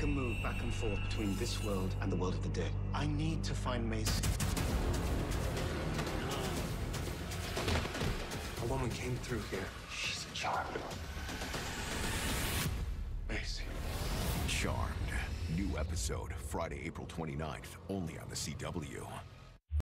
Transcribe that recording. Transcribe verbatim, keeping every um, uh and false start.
can move back and forth between this world and the world of the dead. I need to find Macy. A woman came through here. She's a child. Macy. Charmed. New episode Friday, April twenty-ninth, only on the C W.